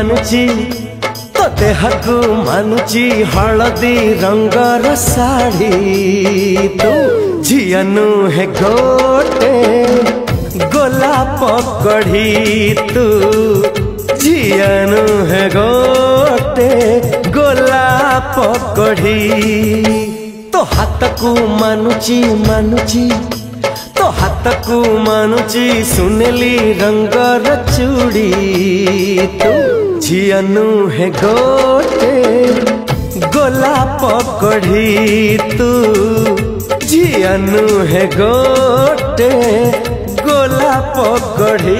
मानुची तो देहकू मानुची हलदी रंगर साड़ी तू झिया नुहे गोटे गोलाप कढ़ी तू झिया नुहे गोटे गोलाप कढ़ी तो हाथ को मानुची मानुची तो हाथ को मानुची सुनेली रंगर चूड़ी तू झिया नुहे गोटे गोलाप कढ़ी तू झिया नुहे गोटे गोलाप कढ़ी।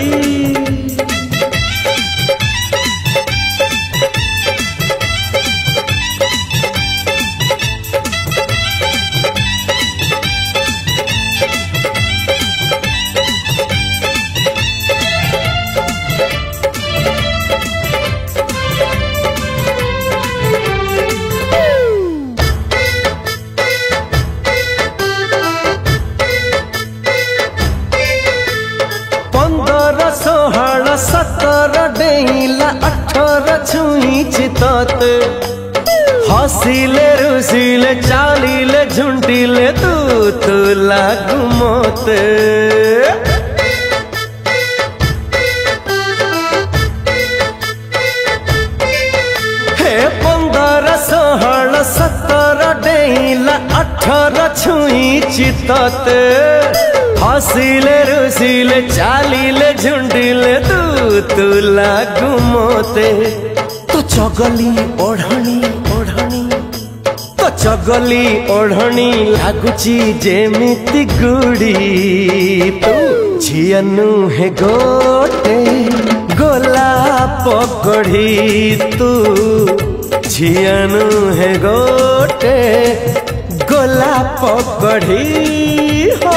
सोहल 17 डेला 18 छुईची तोते हसिले रुसिले चालिले झुंटिले तू तू लागू मोते हे 15 16 17 डेला 18 छुईची तोते हसिले रुसिले चालिले झुंडिले तू लागू मोते तो चगली ओढ़नी ओढ़नी तो चगली ओढ़नी लागुची जेमिति गुड़ी तू झिया नुहे गोटे गोलाप कढ़ी तू झिया नुहे गोटे गोलाप कढ़ी हो।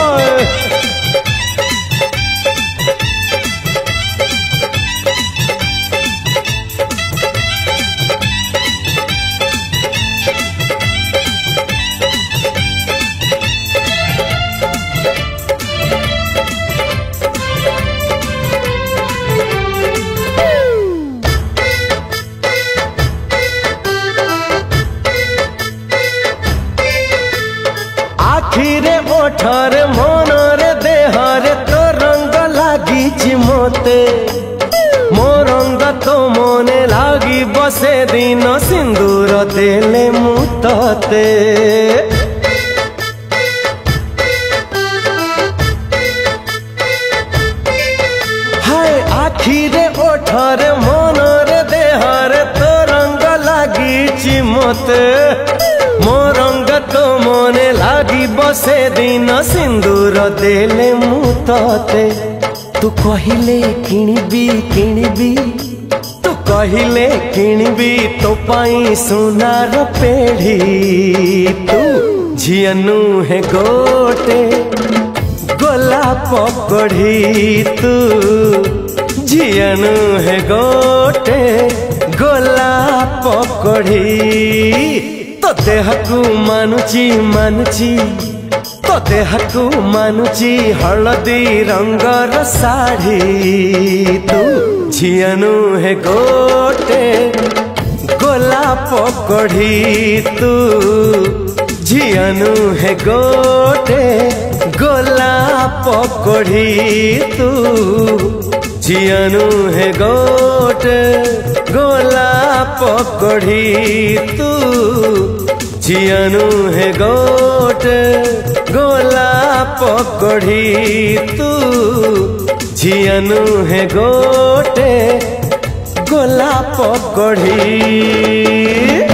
आखिरे ओठरे मनरे देहरे तो रंग लागी मोते मो रंग तो मने लागी बसे दिन सिंदूर देले मुतते हाय आखिरे ओठरे मनरे देहरे तो रंग लागी मोते मो रंग तो मने लागी बसे दिन सिंदूर देले मुतते तू कहिले किणबी किणबी तू कहिले किणबी तो पाई सुनार पेढ़ी तू झिया नुहे गोटे गोलाप कढ़ी तू झिया नुहे गोटे गोलाप कढ़ी तो देहकू मानुची मानुची तो देहकू मानुची हलदी रंगर साड़ी तू झिया नुहे गोटे गोलाप कढ़ी तू झिया नुहे गोटे गोलाप कढ़ी तू झिया नुहे गोटे गोलाप कढ़ी तू झिया नुहे गोटे गोलाप कढ़ी तू झिया नुहे गोटे गोलाप कढ़ी।